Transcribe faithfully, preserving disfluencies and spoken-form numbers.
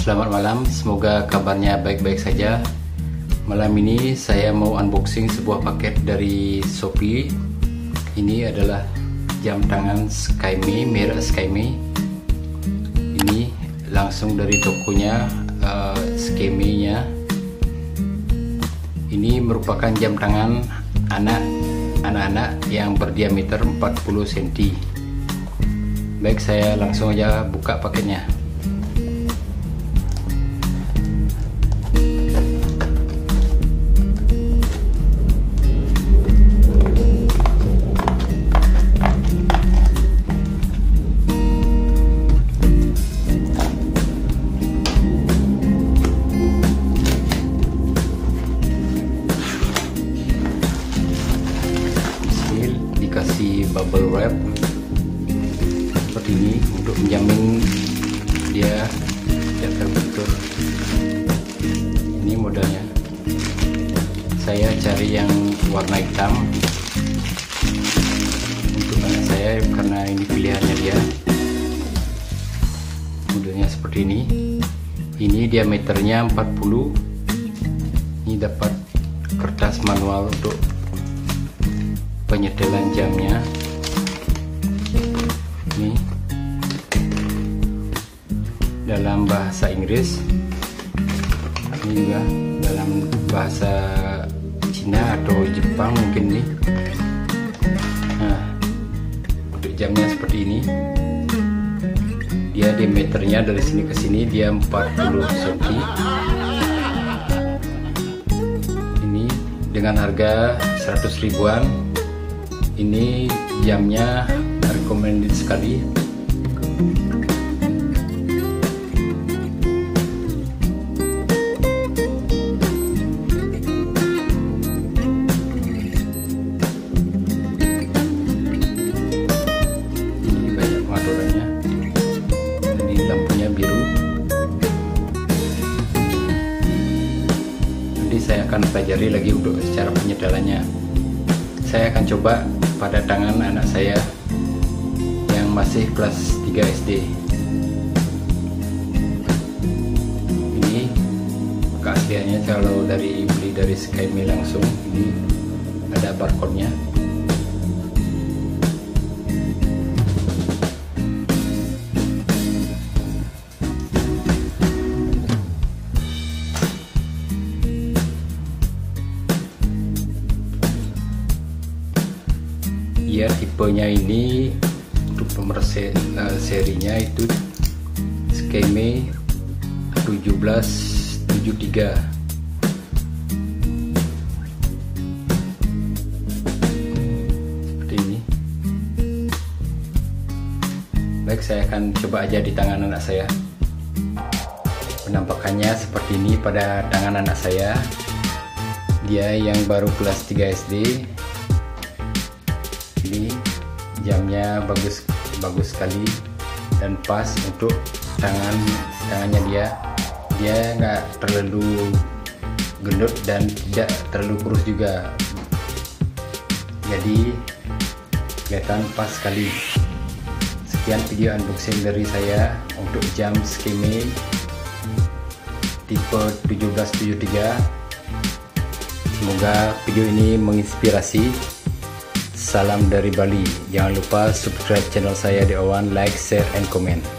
Selamat malam, semoga kabarnya baik-baik saja. Malam ini saya mau unboxing sebuah paket dari Shopee. Ini adalah jam tangan SkyMe, merek SkyMe. Ini langsung dari tokonya, uh, SkyMe-nya. Ini merupakan jam tangan anak anak-anak yang berdiameter empat puluh sentimeter. Baik, saya langsung aja buka paketnya. Dikasih bubble wrap seperti ini untuk menjamin dia tidak terbentur. Ini modelnya. Saya cari yang warna hitam untuk anak saya karena ini pilihannya dia. Modelnya seperti ini. Ini diameternya empat puluh. Ini dapat kertas manual untuk penyetelan jamnya. Ini dalam bahasa Inggris, ini juga dalam bahasa Cina atau Jepang mungkin nih. Nah, untuk jamnya seperti ini. Dia diameternya dari sini ke sini dia empat puluh sentimeter. Ini dengan harga seratus ribuan. Ini jamnya recommended sekali. Ini banyak pengaturannya. Ini lampunya biru. Nanti saya akan pelajari lagi untuk cara penyetelannya. Saya akan coba pada tangan anak saya yang masih kelas tiga S D. Ini keasliannya kalau dari beli dari SkyMe langsung, ini ada barcode-nya. Ya, tipenya ini untuk nomor se uh, serinya itu SkyMe tujuh belas tujuh puluh tiga. Seperti ini. Baik, saya akan coba aja di tangan anak saya. Penampakannya seperti ini pada tangan anak saya. Dia yang baru kelas tiga S D. Ini jamnya bagus bagus sekali dan pas untuk tangan tangannya dia. Dia nggak terlalu gendut dan tidak terlalu kurus juga. Jadi kelihatan pas sekali. Sekian video unboxing dari saya untuk jam SkyMe tipe tujuh belas tujuh puluh tiga. Semoga video ini menginspirasi. Salam dari Bali. Jangan lupa subscribe channel saya di Owan, like, share, and comment.